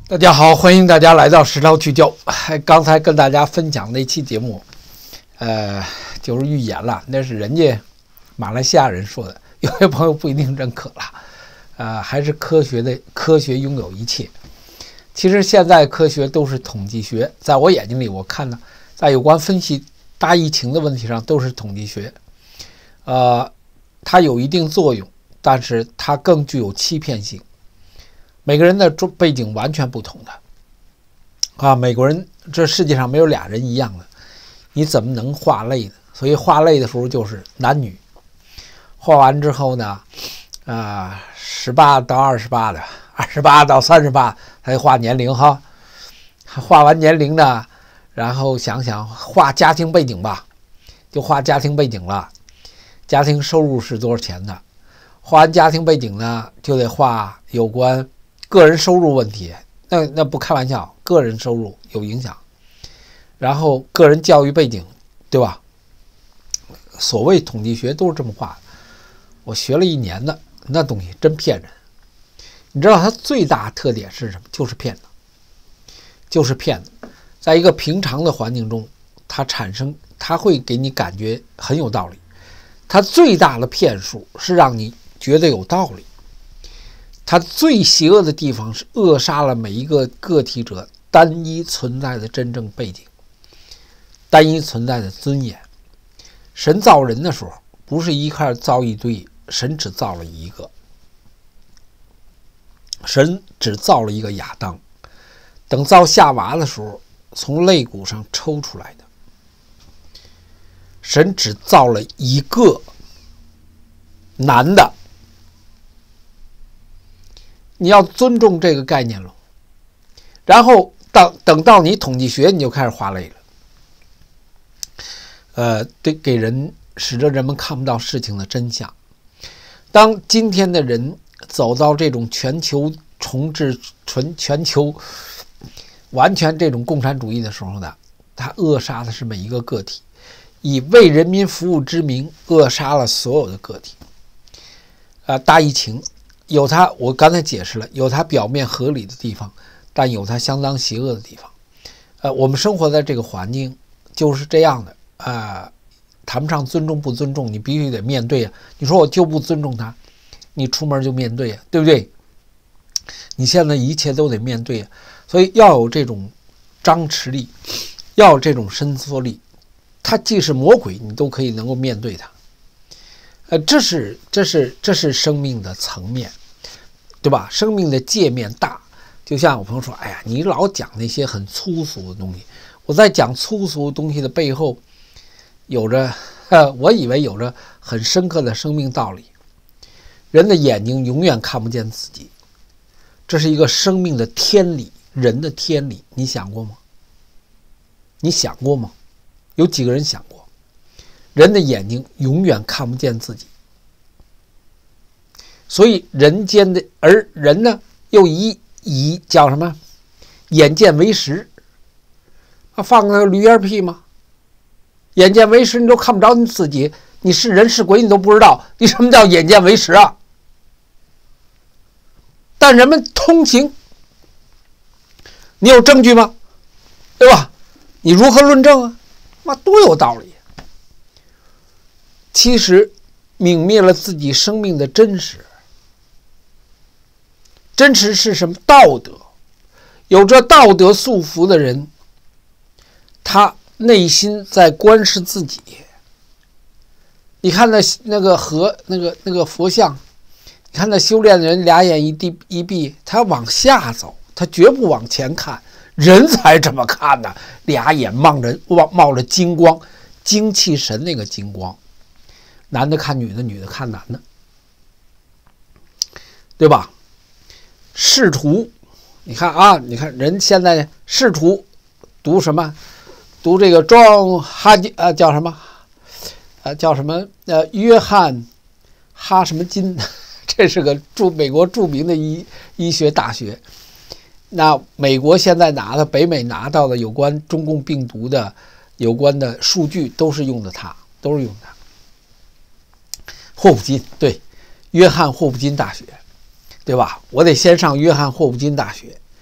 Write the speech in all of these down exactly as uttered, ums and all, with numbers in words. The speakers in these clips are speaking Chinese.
大家好，欢迎大家来到实操去教。刚才跟大家分享那期节目，呃，就是预言了，那是人家马来西亚人说的，有些朋友不一定认可了。呃，还是科学的，科学拥有一切。其实现在科学都是统计学，在我眼睛里，我看呢，在有关分析大疫情的问题上，都是统计学。呃，它有一定作用，但是它更具有欺骗性。每个人的背景完全不同的啊，美国人这世界上没有俩人一样的，你怎么能划类呢？所以划类的时候就是男女，划完之后呢，啊，十八到二十八的，二十八到三十八，他就划年龄哈，划完年龄呢，然后想想划家庭背景吧，就划家庭背景了，家庭收入是多少钱的？划完家庭背景呢，就得划有关个人收入问题，那那不开玩笑，个人收入有影响。然后个人教育背景，对吧？所谓统计学都是这么画的。我学了一年的那东西真骗人。你知道它最大特点是什么？就是骗子，就是骗子。在一个平常的环境中，它产生，它会给你感觉很有道理。它最大的骗术是让你觉得有道理。它最邪恶的地方是扼杀了每一个个体者单一存在的真正背景，单一存在的尊严。神造人的时候，不是一块造一堆，神只造了一个，神只造了一个亚当。等造夏娃的时候，从肋骨上抽出来的，神只造了一个男的。你要尊重这个概念了，然后等等到你统计学，你就开始划类了。呃，对，给人使得人们看不到事情的真相。当今天的人走到这种全球重置、全全球完全这种共产主义的时候呢，他扼杀的是每一个个体，以为人民服务之名扼杀了所有的个体。呃，大疫情。有它，我刚才解释了，有它表面合理的地方，但有它相当邪恶的地方。呃，我们生活在这个环境就是这样的啊、呃，谈不上尊重不尊重，你必须得面对啊。你说我就不尊重他，你出门就面对啊，对不对？你现在一切都得面对啊，所以要有这种张弛力，要有这种伸缩力。他既是魔鬼，你都可以能够面对他。呃，这是这是这是生命的层面，对吧？生命的界面大，就像我朋友说，哎呀，你老讲那些很粗俗的东西。我在讲粗俗的东西的背后，有着，呃，我以为有着很深刻的生命道理。人的眼睛永远看不见自己，这是一个生命的天理，人的天理。你想过吗？你想过吗？有几个人想过？人的眼睛永远看不见自己，所以人间的，而人呢又以以叫什么眼见为实啊，放个驴儿屁吗？眼见为实，你都看不着你自己，你是人是鬼你都不知道，你什么叫眼见为实啊？但人们通情，你有证据吗？对吧？你如何论证啊？妈，多有道理！其实泯灭了自己生命的真实。真实是什么？道德。有着道德束缚的人，他内心在观视自己。你看那那个和那个那个佛像，你看那修炼的人俩眼一闭一闭，他往下走，他绝不往前看。人才这么看呢，俩眼冒着冒着金光，精气神那个金光。男的看女的，女的看男的，对吧？仕途，你看啊，你看人现在仕途读什么？读这个庄哈金啊，叫什么？呃，叫什么？呃，约翰哈什么金？这是个著美国著名的医医学大学。那美国现在拿的，北美拿到的有关中共病毒的有关的数据，都是用的它，都是用它。霍普金，对，约翰霍普金大学，对吧？我得先上约翰霍普金大学，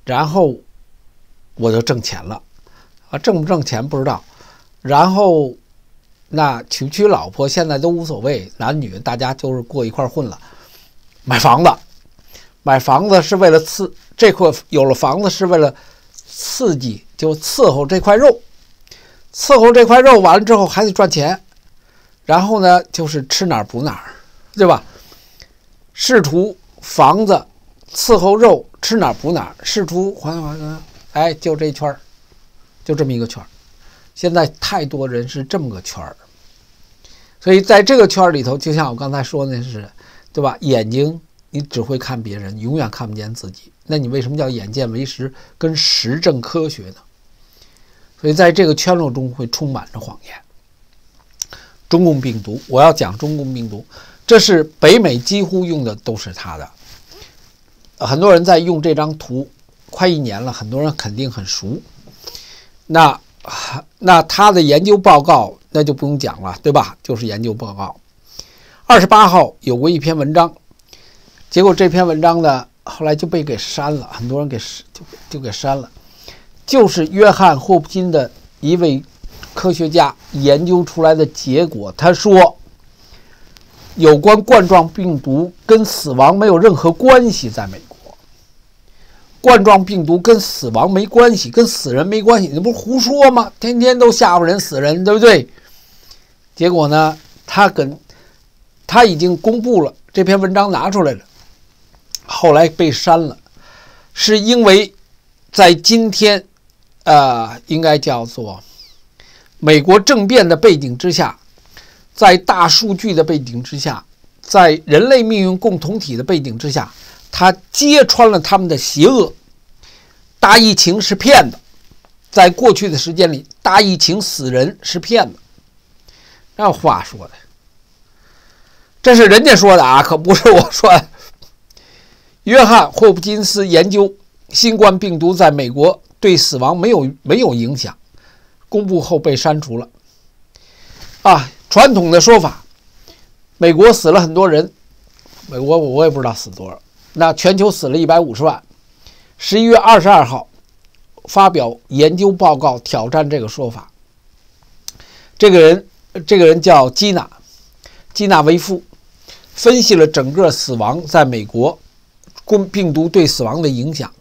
然后我就挣钱了啊，挣不挣钱不知道。然后那娶不娶老婆现在都无所谓，男女大家就是过一块混了。买房子，买房子是为了刺这块，有了房子是为了刺激，就伺候这块肉，伺候这块肉完了之后还得赚钱，然后呢就是吃哪儿补哪儿，对吧？仕途房子伺候肉，吃哪儿补哪儿，仕途还还哎，就这一圈就这么一个圈。现在太多人是这么个圈儿，所以在这个圈里头，就像我刚才说的是，对吧？眼睛你只会看别人，永远看不见自己。那你为什么叫眼见为实，跟实证科学呢？所以在这个圈落中会充满着谎言。中共病毒，我要讲中共病毒，这是北美几乎用的都是它的。很多人在用这张图，快一年了，很多人肯定很熟。那那他的研究报告那就不用讲了，对吧？就是研究报告。二十八号有过一篇文章，结果这篇文章呢后来就被给删了，很多人给就就给删了。就是约翰霍普金的一位科学家研究出来的结果，他说有关冠状病毒跟死亡没有任何关系，在美国冠状病毒跟死亡没关系，跟死人没关系，你不是胡说吗？天天都吓唬人死人，对不对？结果呢，他跟他已经公布了这篇文章拿出来了，后来被删了，是因为在今天呃，应该叫做美国政变的背景之下，在大数据的背景之下，在人类命运共同体的背景之下，他揭穿了他们的邪恶。大疫情是骗子，在过去的时间里，大疫情死人是骗子。那话说的，这是人家说的啊，可不是我说的。约翰霍普金斯研究新冠病毒在美国对死亡没有没有影响，公布后被删除了。啊，传统的说法，美国死了很多人，美国我也不知道死多少，那全球死了一百五十万。十一月二十二号发表研究报告挑战这个说法。这个人，这个人叫基娜，基娜维夫，分析了整个死亡在美国病毒对死亡的影响。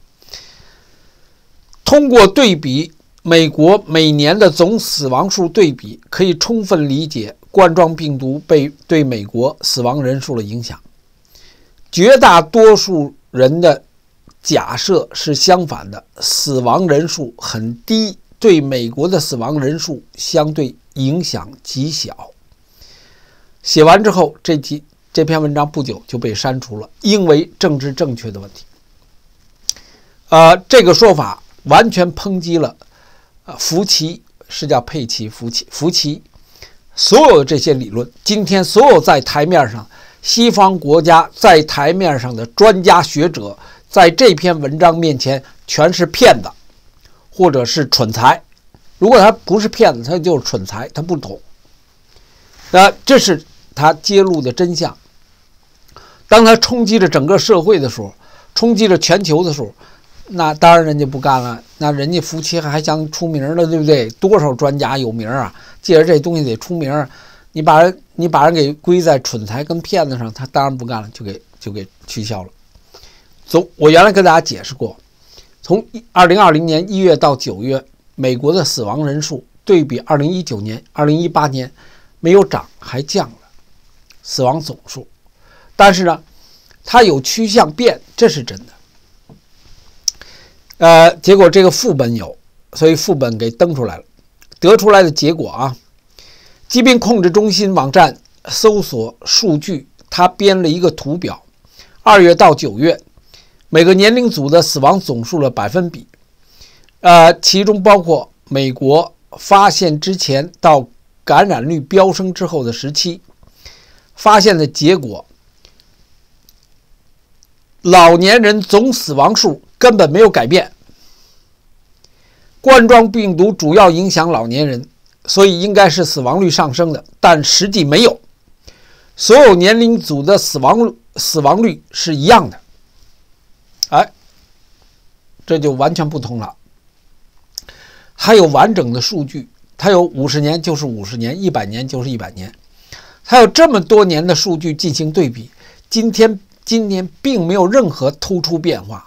通过对比美国每年的总死亡数对比，可以充分理解冠状病毒被对美国死亡人数的影响。绝大多数人的假设是相反的，死亡人数很低，对美国的死亡人数相对影响极小。写完之后，这题这篇文章不久就被删除了，因为政治正确的问题。呃，这个说法完全抨击了呃福奇，是叫佩奇福奇福奇所有的这些理论。今天所有在台面上西方国家在台面上的专家学者，在这篇文章面前全是骗子，或者是蠢材。如果他不是骗子，他就是蠢材，他不懂。那这是他揭露的真相。当他冲击着整个社会的时候，冲击着全球的时候，那当然人家不干了。那人家夫妻还想出名了，对不对？多少专家有名啊，借着这东西得出名。你把人你把人给归在蠢材跟骗子上，他当然不干了，就给就给取消了。从我原来跟大家解释过，从二零二零年一月到九月，美国的死亡人数对比二零一九年、二零一八年没有涨，还降了死亡总数。但是呢，它有趋向变，这是真的。呃，结果这个副本有，所以副本给登出来了。得出来的结果啊，疾病控制中心网站搜索数据，它编了一个图表，二月到九月。每个年龄组的死亡总数的百分比，呃，其中包括美国发现之前到感染率飙升之后的时期，发现的结果，老年人总死亡数根本没有改变。冠状病毒主要影响老年人，所以应该是死亡率上升的，但实际没有，所有年龄组的死亡死亡率是一样的。哎， 这就完全不同了。它有完整的数据，它有五十年就是五十年，一百年就是一百年，它有这么多年的数据进行对比。今天今年并没有任何突出变化。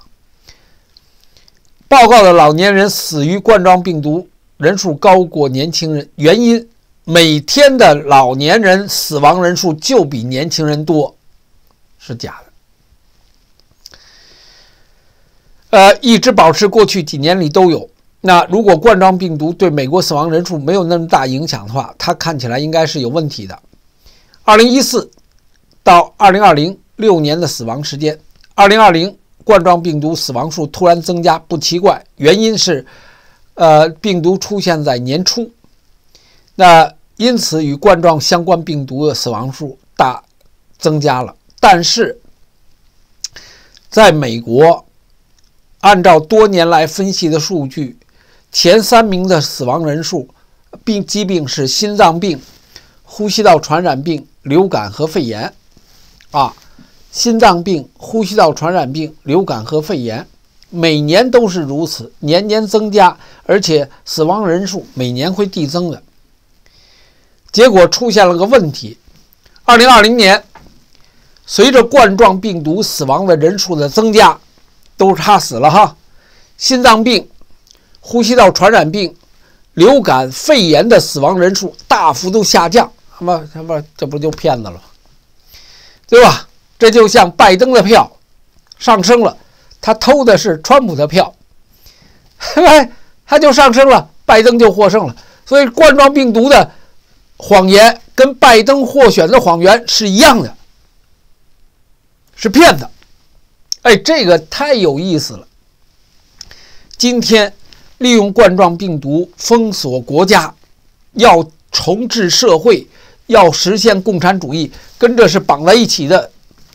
报告的老年人死于冠状病毒人数高过年轻人，原因每天的老年人死亡人数就比年轻人多，是假的。呃，一直保持过去几年里都有。那如果冠状病毒对美国死亡人数没有那么大影响的话，它看起来应该是有问题的。二零一四到二零二零六年的死亡时间，二零二零冠状病毒死亡数突然增加不奇怪，原因是呃病毒出现在年初，那因此与冠状相关病毒的死亡数大增加了。但是在美国，按照多年来分析的数据，前三名的死亡人数病疾病是心脏病、呼吸道传染病、流感和肺炎啊，心脏病、呼吸道传染病、流感和肺炎每年都是如此，年年增加，而且死亡人数每年会递增的。结果出现了个问题，二零二零年随着冠状病毒死亡的人数的增加，都是他死了哈，心脏病、呼吸道传染病、流感、肺炎的死亡人数大幅度下降，那么他妈这不就骗子了吗？对吧？这就像拜登的票上升了，他偷的是川普的票，他就上升了，拜登就获胜了。所以冠状病毒的谎言跟拜登获选的谎言是一样的，是骗子。哎，这个太有意思了。今天利用冠状病毒封锁国家，要重置社会，要实现共产主义，跟这是绑在一起的。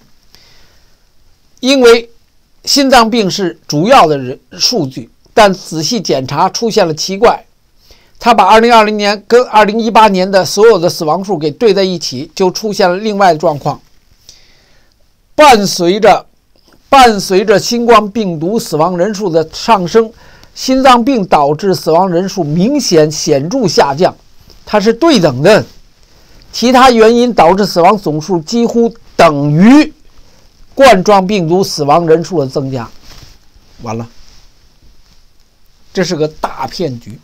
因为心脏病是主要的人数据，但仔细检查出现了奇怪，他把二零二零年跟二零一八年的所有的死亡数给对在一起，就出现了另外的状况。伴随着伴随着新冠病毒死亡人数的上升，心脏病导致死亡人数明显显著下降，它是对等的。其他原因导致死亡总数几乎等于冠状病毒死亡人数的增加。完了，这是个大骗局，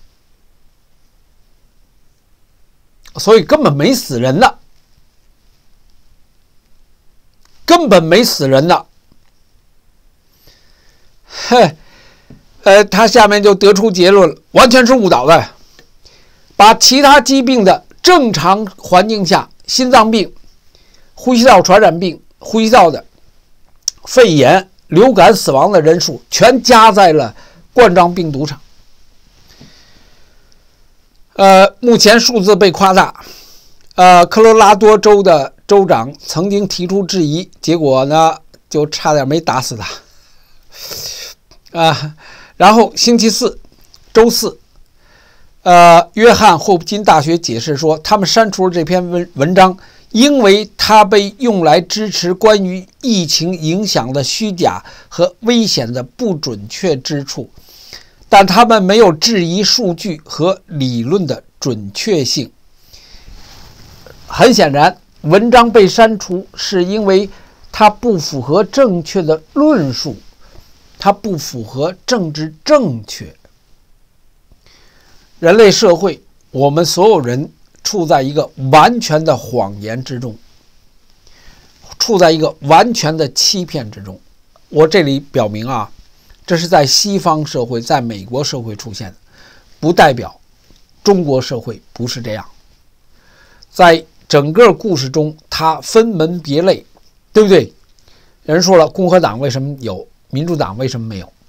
所以根本没死人呢，根本没死人呢。嘿，呃，他下面就得出结论了，完全是误导的，把其他疾病的正常环境下，心脏病、呼吸道传染病、呼吸道的肺炎、流感死亡的人数全加在了冠状病毒上。呃，目前数字被夸大。呃，科罗拉多州的州长曾经提出质疑，结果呢，就差点没打死他。啊，然后星期四，周四，呃，约翰霍普金大学解释说，他们删除了这篇文文章，因为它被用来支持关于疫情影响的虚假和危险的不准确之处，但他们没有质疑数据和理论的准确性。很显然，文章被删除是因为它不符合正确的论述，它不符合政治正确。人类社会，我们所有人处在一个完全的谎言之中，处在一个完全的欺骗之中。我这里表明啊，这是在西方社会，在美国社会出现的，不代表中国社会不是这样。在整个故事中，它分门别类，对不对？人说了，共和党为什么有，民主党为什么没有？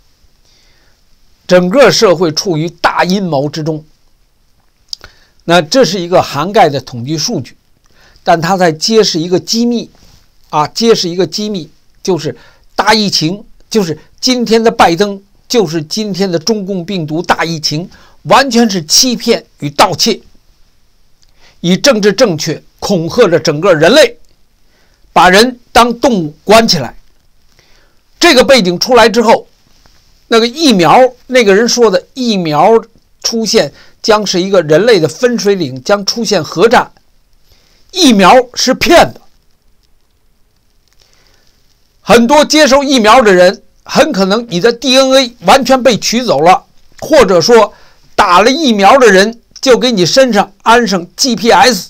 整个社会处于大阴谋之中。那这是一个涵盖的统计数据，但它在揭示一个机密啊，揭示一个机密，就是大疫情，就是今天的拜登，就是今天的中共病毒大疫情，完全是欺骗与盗窃，以政治正确恐吓着整个人类，把人当动物关起来。这个背景出来之后， 那个疫苗，那个人说的疫苗出现将是一个人类的分水岭，将出现核战。疫苗是骗的，很多接受疫苗的人很可能你的 D N A 完全被取走了，或者说打了疫苗的人就给你身上安上 G P S，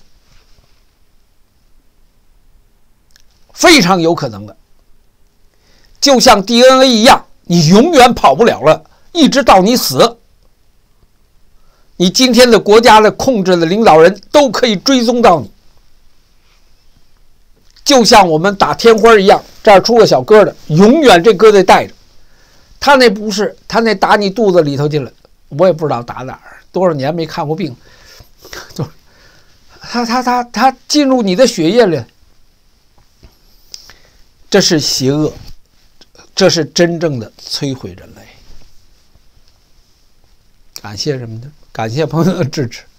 非常有可能的。就像 D N A 一样，你永远跑不了了，一直到你死。你今天的国家的控制的领导人都可以追踪到你，就像我们打天花一样，这儿出个小疙瘩，永远这疙瘩带着。他那不是，他那打你肚子里头去了，我也不知道打哪儿，多少年没看过病，就他他他他进入你的血液里，这是邪恶，这是真正的摧毁人类。感谢什么呢？感谢朋友的支持。